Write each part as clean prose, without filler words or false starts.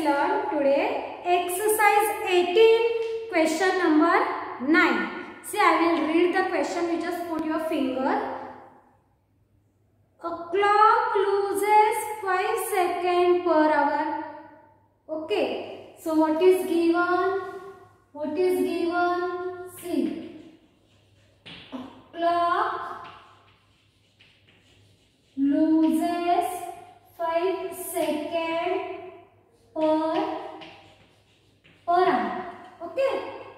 learn today exercise 18 question number 9. See, I will read the question. You just put your finger. A clock loses 5 seconds per hour. Okay. So what is given? What is given? See. A clock loses 5 seconds per hour. Okay.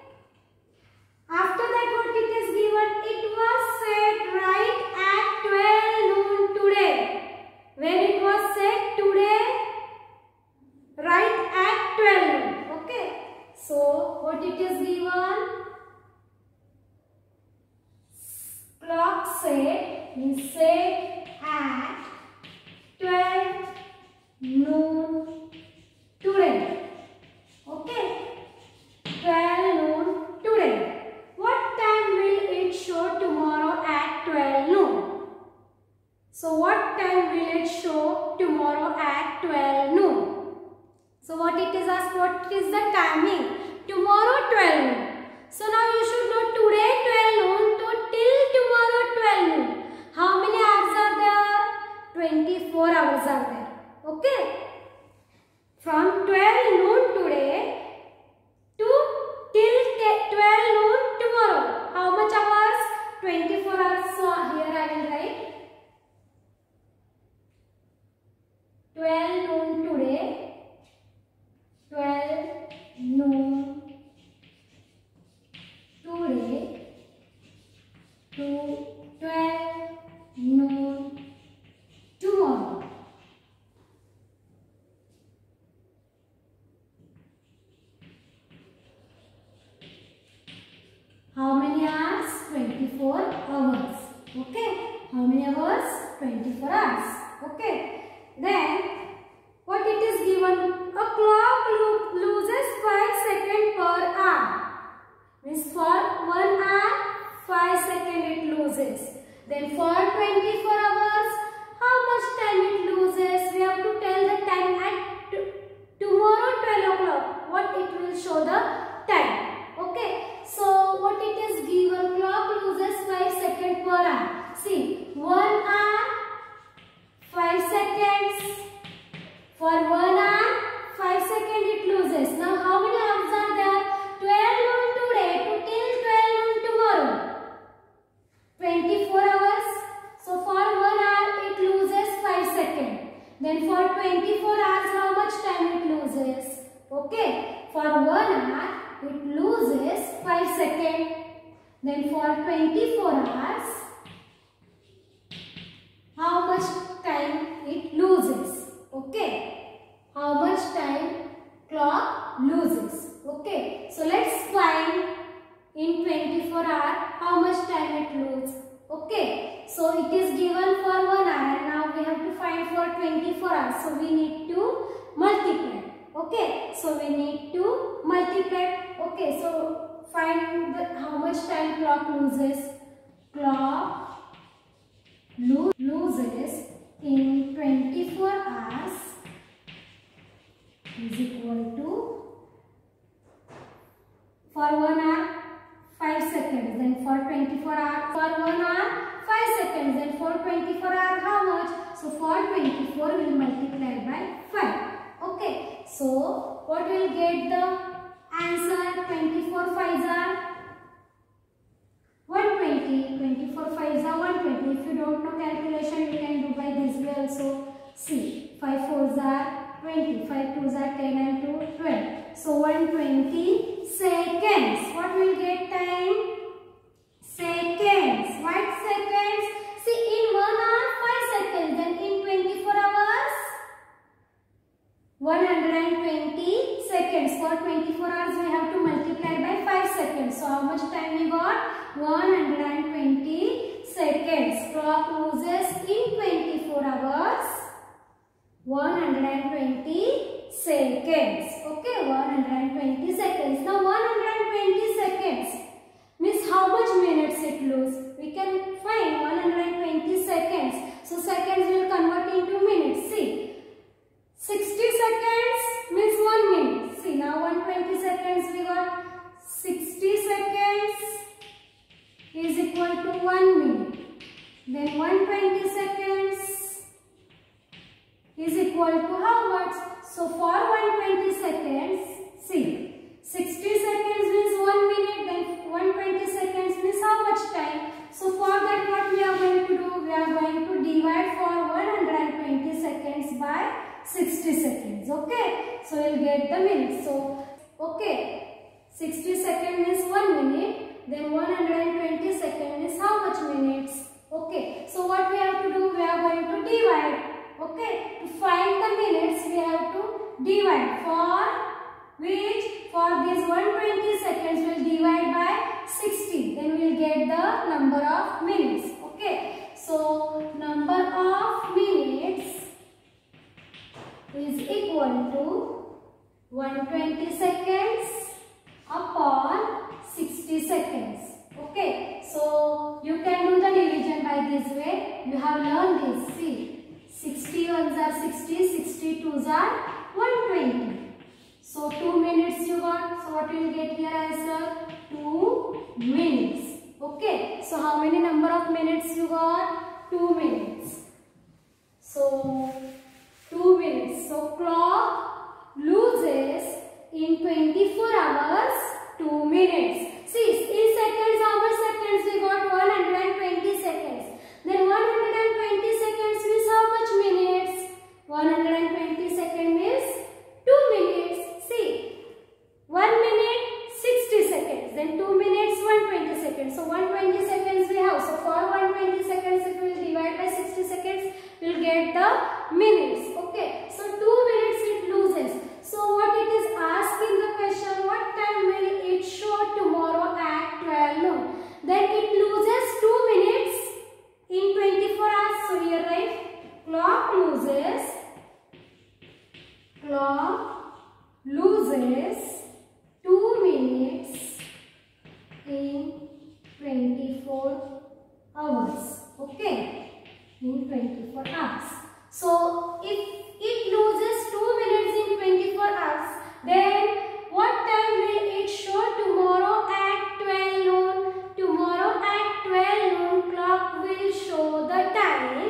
After that, what it is given? It was set right at 12 noon today. When it was set today, right at 12 noon. Okay. So what it is given? Clock set is set at 12 noon today. Okay. 12 noon today. What time will it show tomorrow at 12 noon? So what time will it show tomorrow at 12 noon? So what it is asked, what is the timing? Tomorrow 12 noon. So now you should know today 12 noon to till tomorrow 12 noon. How many hours are there? 24 hours are there. Okay. From 12 noon today to till 12 noon tomorrow. How much hours? 24 hours. So here I will write 12 noon today. 12 noon today to 12 noon tomorrow. How many hours? 24 hours. Okay. How many hours? 24 hours. Okay. Then what it is given? A clock loses 5 seconds per hour. Means for 1 hour, 5 seconds it loses. Then for 24 hours, how much time it loses? We have to tell the time at tomorrow 12 o'clock. What it will show the time. Okay. So what it is given? Clock loses 5 seconds per hour. See, 1 hour, 5 seconds. For 1 hour, 5 seconds it loses. Now how many hours are there? 12 noon today to till 12 noon tomorrow. 24 hours. So for 1 hour it loses 5 seconds. Then for 24 hours how much time it loses? Okay. For 1 hour it loses 5 seconds. Then for 24 hours how much time it loses? Okay. How much time clock loses? Okay. So let's find in 24 hours how much time it loses. Okay. So it is given for 1 hour and now we have to find for 24 hours. So we need to multiply. Okay. So we need to multiply. Okay. So find how much time clock loses. Clock loses in 24 hours is equal to, for 1 hour 5 seconds, then for 24 hours, for 1 hour 5 seconds, then for 24 hours how much? So for 24 we will multiply by 5. Okay. So what will get the answer? 24 5s are 120. 24 5s are 120. If you don't know calculation, you can do by this way also. See, 5 4s are 20, 5 2s are 10 and 2 12. So 120 seconds. What will get time? Seconds. What seconds? See, in 1 hour 5 seconds. Then in 24 hours 120 seconds. For 24 hours we have to multiply by 5 seconds. So how much time we got? 120 seconds. Clock loses in 24 hours 120 seconds. Okay, 120 seconds. Now 120 seconds means how much minutes it loses? We can find 120 seconds. So seconds will convert into minutes. See, 60 seconds means 1 is equal to how much? So for 120 seconds, see, 60 seconds means 1 minute, then 120 seconds means how much time? So for that, what we are going to do? We are going to divide for 120 seconds by 60 seconds. Okay, so we'll get the minutes. So okay, 60 seconds means 1 minute, then 120 seconds is how much minutes? Okay, so what we have to do? We are going to divide. Okay, to find the minutes we have to divide. For which? For this 120 seconds we will divide by 60, then we will get the number of minutes. Okay, so number of minutes is equal to 120 seconds upon 60 seconds. Okay, so you can do the division by this way. You have learned this. See, 60 ones are 60, 62s are 120. So 2 minutes you got. So what will you get here answer? 2 minutes. Okay, so how many number of minutes you got? 2 minutes. So 2 minutes. So clock loses in 24 hours 2 minutes. See, in seconds, how much seconds we got? 120 seconds. Then 120 seconds means how much minutes? 120 seconds means 2 minutes. See, 1 minute 60 seconds. Then 2 minutes 120 seconds. So 120 seconds we have. So for 120 seconds, if we will divide by 60 seconds, we will get the minutes. Okay, so 2 minutes it loses. So what it is asking the question, what time will it show tomorrow at 12 noon? Then it loses 2 minutes in 24 hours. So here write clock loses 2 minutes in 24 hours. Okay, in 24 hours. So if it loses 2 minutes in 24 hours, then what time will it show tomorrow at 12 noon? Tomorrow at 12 noon clock will show the time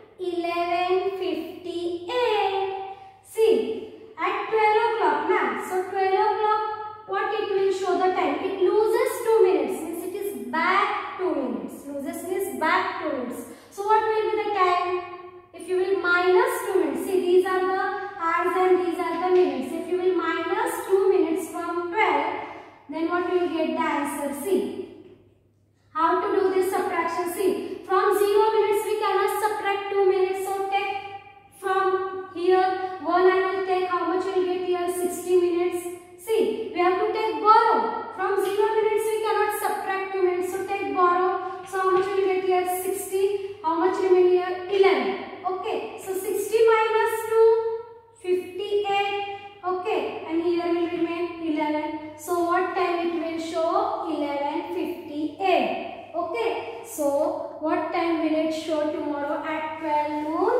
11:58. See, at 12 o'clock now. So 12 o'clock, what it will show the time? It loses 2 minutes. Means it is back 2 minutes. Loses means back 2 minutes. So what will be the time? If you will minus 2 minutes. See, these are the hours and these are the minutes. If you will minus 2 minutes from 12, then what will you get the answer? See, how to do this subtraction? See, from 0 minutes we cannot subtract 2 minutes. So take from here 1 and will take how much will get here? 60 minutes. See, we have to take borrow. From 0 minutes we cannot subtract 2 minutes. So take borrow. So how much will get here? 60. How much remain here? 11. Okay, so 60 minus 2, 58. Okay, and here will remain 11. So what time it will show? 11:58. Okay, so what time will it show tomorrow at 12 noon?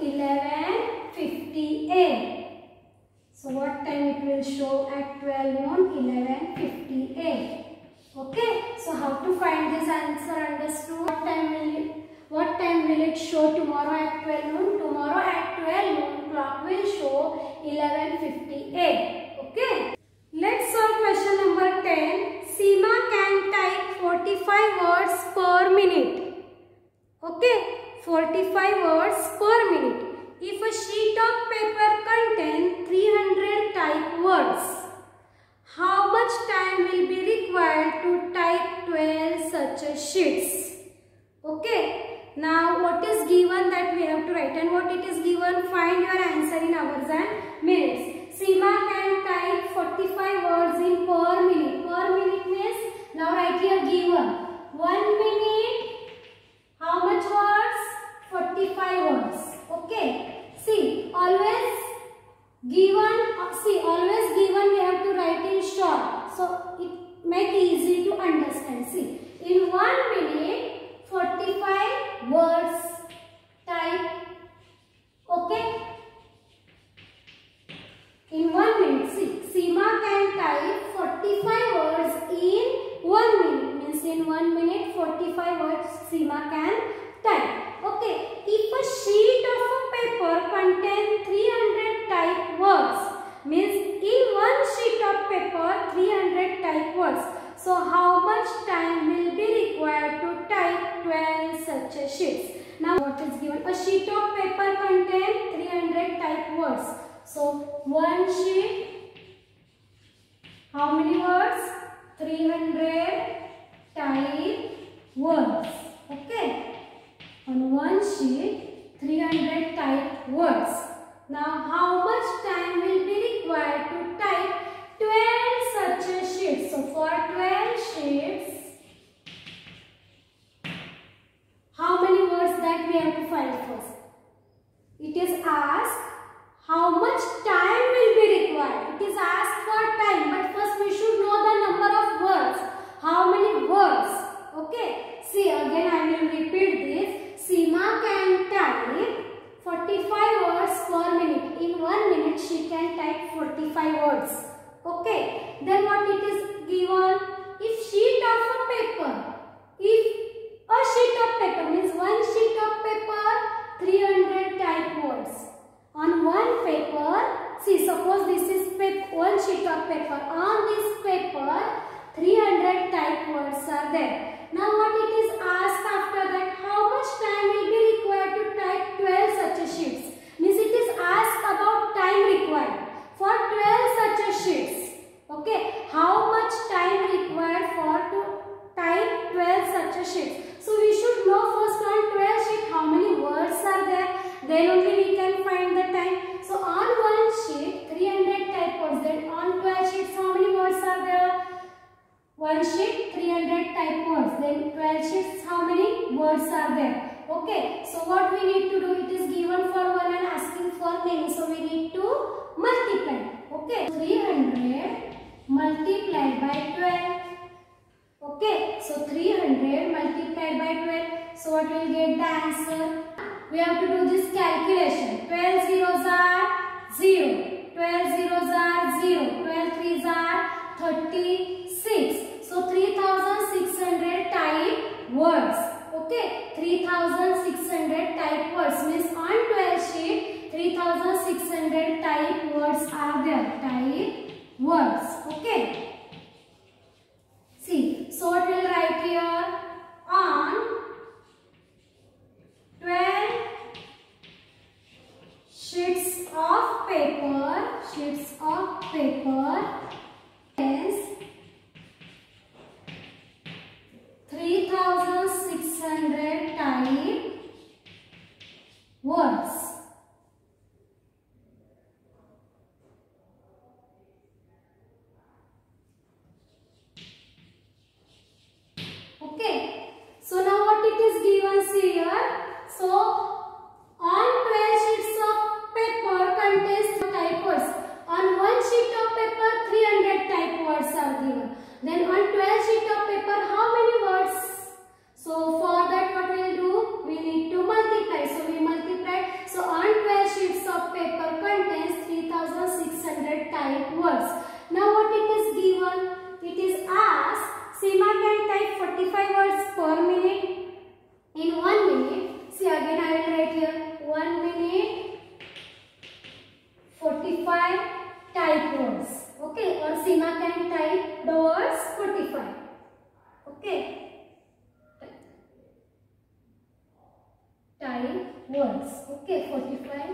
11:58. So what time it will show at 12 noon? 11:58. Okay, so how to find this answer? Understood? What time will it show tomorrow at 12 noon? Tomorrow at 12 noon clock will show 11:58. Okay. Let's solve question number 10. Seema can type 45 words per minute. Okay, 45 words per minute. If a sheet of paper contains 300 type words, how much time will be required to type 12 such sheets? Okay. Now what is given that we have to write, and what it is given, find your answer in hours and minutes. Seema can type 45 words in per minute. Per minute means, now write here given. 1 minute, how much words? 45 words. Okay. See, always given we have to write in short. So it make easy to understand. See, in 1 minute, 45 words type. Okay. In 1 minute, see, Seema can type 45 words in 1 minute. Means in 1 minute, 45 words Seema can type. Okay. If a sheet of a paper contains So how much time will be required to type 12 such sheets? Now what is given? A sheet of paper contains 300 type words. So one sheet, how many words? 300 type words. Okay. On one sheet, 300 type words. Now how much time will be required to type 12 such sheets? So for 12 sheets, how many words that we have to find first? It is asked how much time will be required. It is asked for time, but first we should know the number of words. How many words? Okay. See, again I will repeat this. Seema can type 45 words per minute. In 1 minute she can type 45 words. Okay. Then what it is given? If sheet of a paper, if a sheet of paper means one sheet of paper, 300 type words. On one paper, see, suppose this is one sheet of paper. On this paper, 300 type words are there. Now what it is asked after that? How much time will be required to type 12 such sheets? Means it is asked about time required for 12 such sheets. Okay, how much time required for to type 12 such sheets? So we should know first on 12 sheet how many words are there. Then only we can find the time. So on one sheet 300 type words. Then on 12 sheets how many words are there? One sheet 300 type words. Then 12 sheets how many words are there? Okay. So what we need to do? It is given for one and asking for many. So we need to multiply. Okay. 300 multiplied by 12. Okay, so 300 multiplied by 12. So what will get the answer? We have to do this calculation. 12 zeros are 0. 12 zeros are 0. 12 threes are 36. So 3600 type words. Okay, 3600 type words means on 12 sheet 3600 type words are there. Type words. Okay. See, so what we'll write here? On 12 sheets of paper, hence 3600 type words. Okay, so now what it is given here? So on 12 sheets of paper contains type words. On one sheet of paper 300 type words are given. Then on 12 sheet of paper how many words? So for that what we will do? We need to multiply. So we multiply. So on 12 sheets of paper contains 3600 type words. Now what it is given? It is asked Seema can type 45 words per minute. In 1 minute, see again I will write here 1 minute 45 type words. Okay, or Seema can type the words 45. Okay, type words. Okay, 45.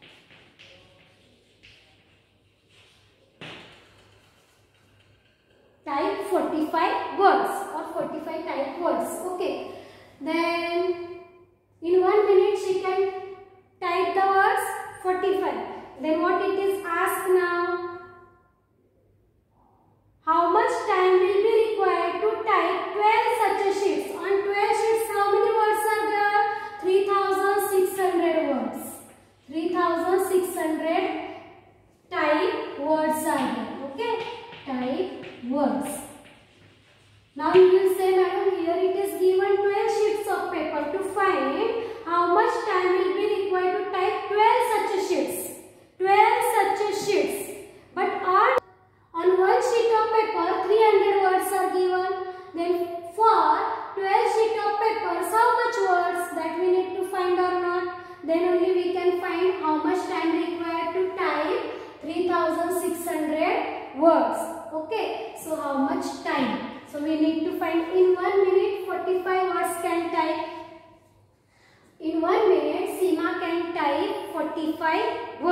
Type 45 words or 45 type words. Okay. Then in 1 minute she can type the words 45. Then what it is asked now? How much time will be required to type 12 such sheets? On 12 sheets how many words are there? 3600 words. 3600 type words are there. Okay. Type words. Now you will say, madam, here it is given 12 sheets of paper. To find how much time will be required to type 12 such sheets. 12 such sheets. But on one sheet of paper 300 words are given. Then for 12 sheet of papers how much words that we need to find or not? Then only we can find how much time required to type 3600 words. Okay, so how much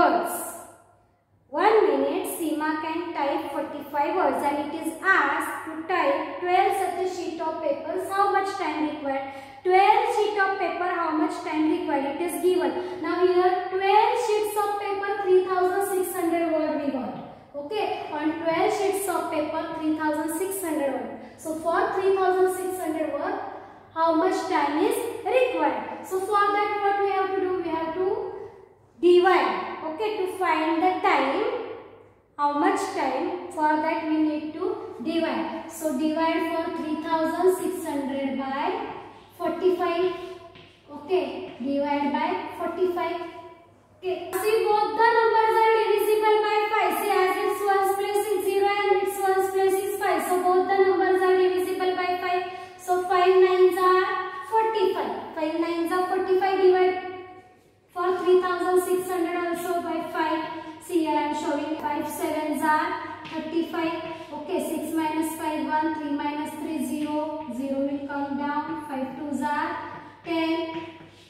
words. 1 minute, Seema can type 45 words and it is asked to type 12 such a sheet of papers. How much time required? 12 sheet of paper, how much time required? It is given. Now here 12 sheets of paper, 3600 word we got. Okay, on 12 sheets of paper, 3600 word. So for 3600 word, how much time is required? So for that, what we have to do? We have to divide. Okay, to find the time, how much time, for that we need to divide. So divide for 3600 by 45. Okay, divide by 45. Okay, see both the numbers are divisible by 5. See, as its ones place is 0 and its ones place is 5. So both the numbers are divisible by 5. So 5 nines are 45. 5 nines are 45. Divide for 3600 also by 5. See here I am showing 5 sevens are 35. Okay, 6 minus 5 1, 3 minus 3 0. 0 will come down. 5 twos are 10.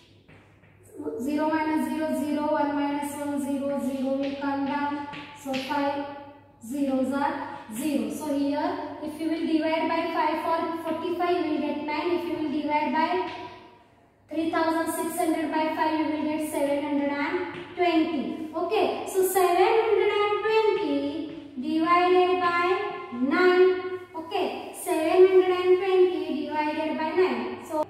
0 minus 0 0. 1 minus 1 0. 0 will come down. So 5 zeros are 0. So here if you will divide by 5 for 45 you will get 9. If you will divide by 3600 by 5 you will get 720. Okay, so 720 divided by 9. Okay, 720 divided by 9. So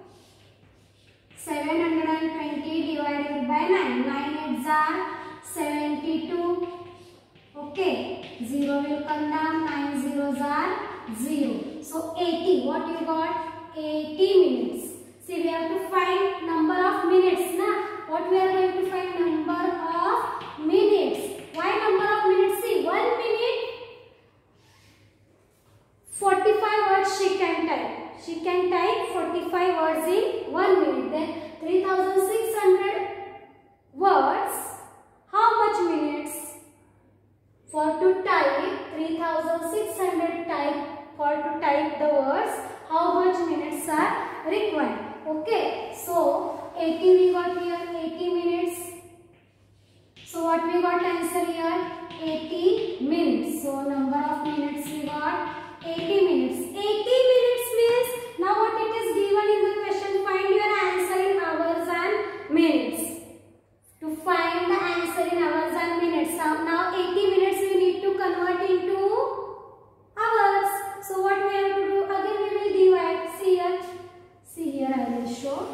720 divided by 9. 9 8s are 72. Okay, 0 will come down. 9 zeros are 0. So 80. What you got? 80 minutes. See, we have to find number of minutes. Na? What we are going to find? Number of minutes. Why number of minutes? See, 1 minute 45 words she can type. She can type 45 words in 1 minute. Then 3600 words. How much minutes? For to type 3600 for to type the words, how much minutes are required? Okay, so 80 we got here, 80 minutes. So what we got answer here? 80 minutes. So number of minutes we got 80 minutes. 80 minutes means, now what it is given in the question, find your answer in hours and minutes. To find the answer in hours and minutes. Now 80 minutes we need to convert into hours. So what we have to do? Again we will divide. See here. See here I will show.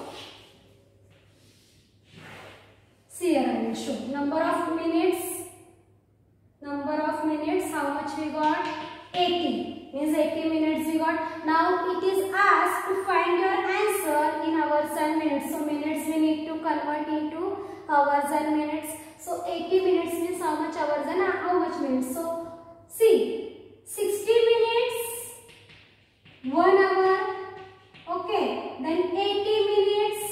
See here I will show. Number of minutes. Number of minutes. How much we got? 80. Means 80 minutes we got. Now it is asked to find your answer in hours and minutes. So minutes we need to convert into hours and minutes. So 80 minutes means how much hours and how much minutes. So see, 60 minutes, 1 hour. Okay, then 80 minutes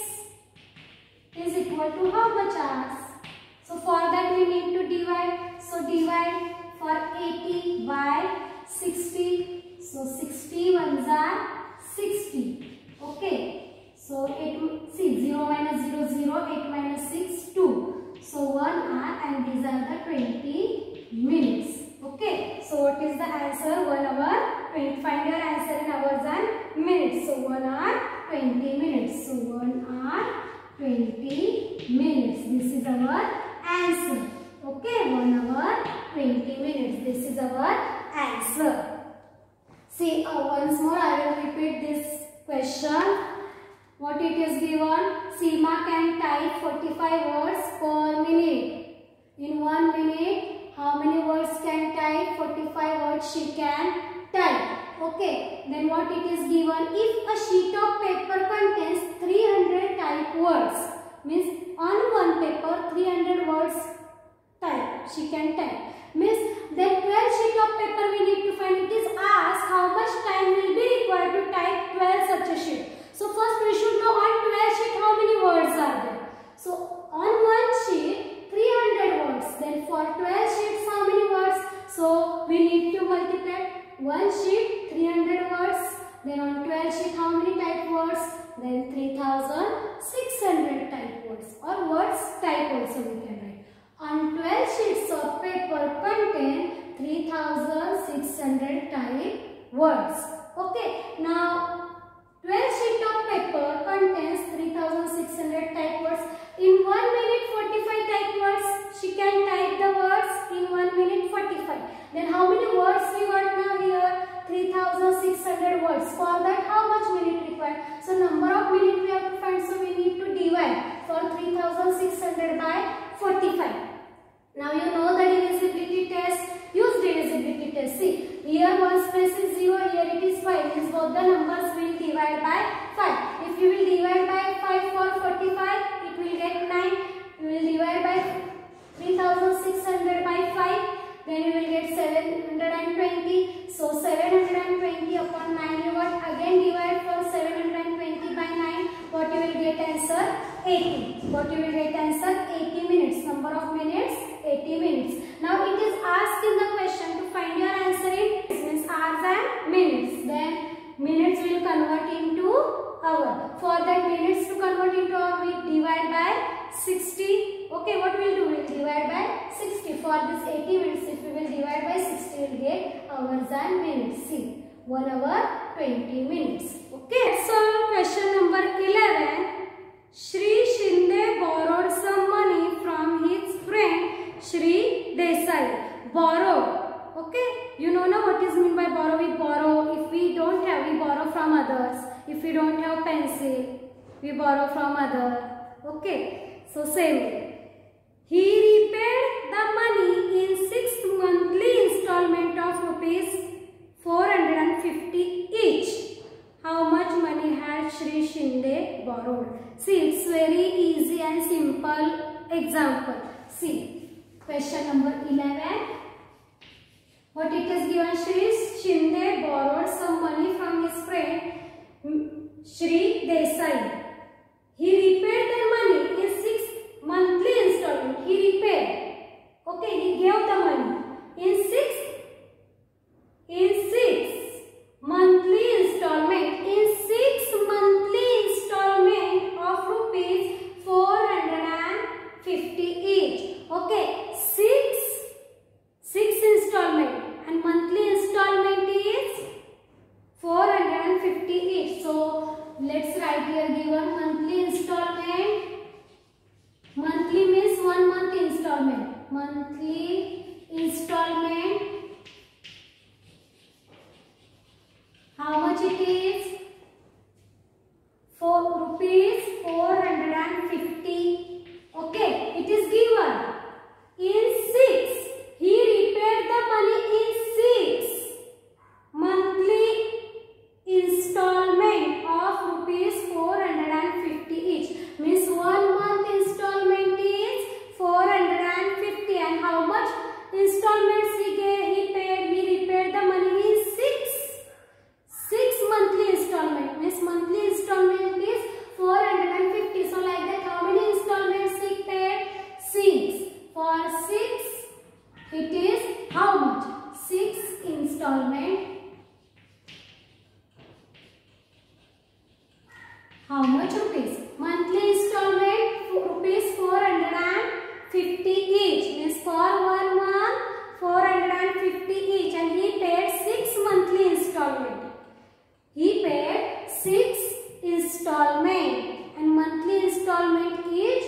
is equal to how much hours? So for that we need to divide. So divide for 80 by 60. So 60 ones are 60. Okay. So 8, see 0 minus 0 0, 8 minus 6 2. So 1 hour and these are the 20 minutes. Okay. So what is the answer? 1 hour. Find your answer in hours and minutes. So 1 hour 20 minutes. So 1 hour 20 minutes. This is our answer. Okay. 1 hour 20 minutes. This is our answer. See once more I will repeat this question. What it is given? Seema can type 45 words per minute. In 1 minute, how many words can type? 45 words she can type. Okay. Then what it is given? If a sheet of paper contains 300 type words, means on one paper 300 words type she can type. Means then 12 sheet of paper we need to find. It is asked how much time will be required to type 12 such a sheet. So first we should know on 12 sheet how many words are there. So on one sheet 300 words. Then for 12 sheets how many words? So we need to multiply. One sheet 300 words. Then on 12 sheet how many type words? Then 3600 type words or words type also we can write. and 12 sheets of paper contain 3600 type words. Okay, now 12 sheets of paper contains 3600 type words. In 1 minute 45 type words. She can type the words in 1 minute 45. Then how many words we got now here? 3600 words. For that how much minute required? So number of minute we have to find. So we need to divide for 3600 by 45. Now you know the divisibility test. Use divisibility test. See, here 1 space is 0, here it is 5. Means both the numbers will divide by 5. If you will divide by 5 for 45, it will get 9. You will divide by 3600 by 5. Then you will get 720. So 720 upon 9 you got. Again divide for 720 by 9. What you will get answer? 80. What you will get answer? 80 minutes. Number of minutes? 80 minutes. Now it is asked in the question to find your answer in means hours and minutes. Then minutes will convert into hour. For that minutes to convert into hour, we divide by 60. Okay, what we'll do? We'll divide by 60. For this 80 minutes, if we will divide by 60, we'll get hours and minutes. See, 1 hour 20 minutes. Okay, so question number 11. Shri Shinde borrowed some money from his friend Shri Desai. Borrow. Okay, you know now what is mean by borrow? We borrow. If we don't have, we borrow from others. If we don't have pencil, we borrow from other. Okay, so same way. He repaid the money in 6 monthly installment of rupees 450 each. How much money had Shri Shinde borrowed? See, it's very easy and simple example. See, question number 11. What it is given? Shri Shinde borrowed some money from his friend Shri Desai. He repaid their money in 6 monthly installment. He repaid. Okay, he gave the money in 6 monthly installment. In 6 monthly installment of rupees 450 each. Okay, 6 installment and monthly installment is 450 each. So let's write here given monthly installment. Monthly means 1 month installment. Monthly installment. How much it is? Rupees 450. Okay, it is given in 6. He repaid the money in 6 monthly installment of rupees 450 each. Means 1 month installment is 450. And how much installments he paid? He repaid the money in 6 monthly installment. Means monthly installment is 450. So like that, how many installments he paid? 6. For 6, it is how much? 6 installment. How much rupees? Monthly installment rupees 450 each. Means for 1 month 450 each, and he paid 6 monthly installment. He paid 6 installment and monthly installment is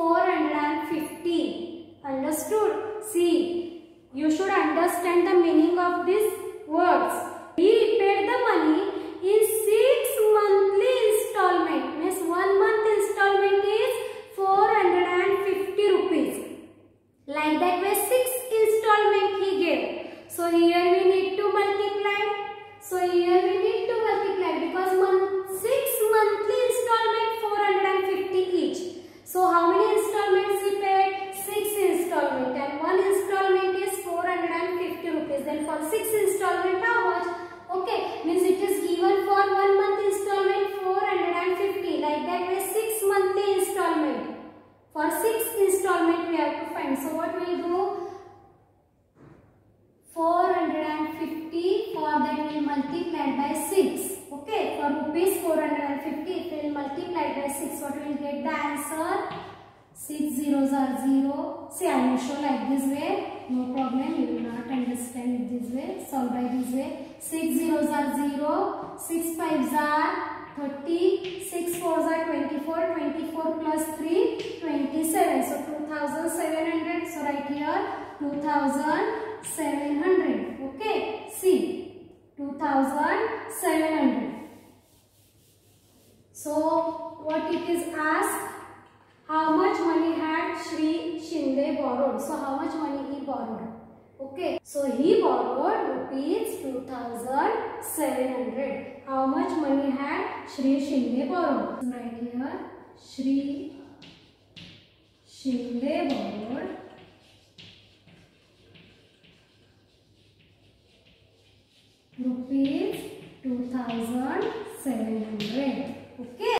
450. Understood? See, you should understand the meaning of these words. He repaid the money in 6 monthly installment. Means 1 month installment is 450 rupees. Like that way 6 installment he gave. So here we need to multiply. So here we need to multiply because 6 monthly installment 450 each. So how many installments he paid? 6 installment, and 1 installment is 450 rupees. Then for 6 installment how much? Okay, means it is given for 1 month installment 450. Like that way 6 monthly installment. For 6 installment we have to find. So what we will do? 450, for that we will multiply by 6. Okay, for rupees 450 it will multiply by 6. What we will get the answer? 6 zeros are 0. See, I will show like this way. No problem. You will not understand it this way. Solve by this way. 6 zeros are 0. 6 fives are 30. 6 fours are 24. 24 plus 3, 27. So 2700. So right here 2700. Okay. See, 2700. So what it is asked? How much money had Shri Shinde borrowed? So how much money he borrowed? Okay. So he borrowed rupees 2700. How much money had Shri Shinde borrowed? So right here, Shri Shinde borrowed rupees 2700. Okay.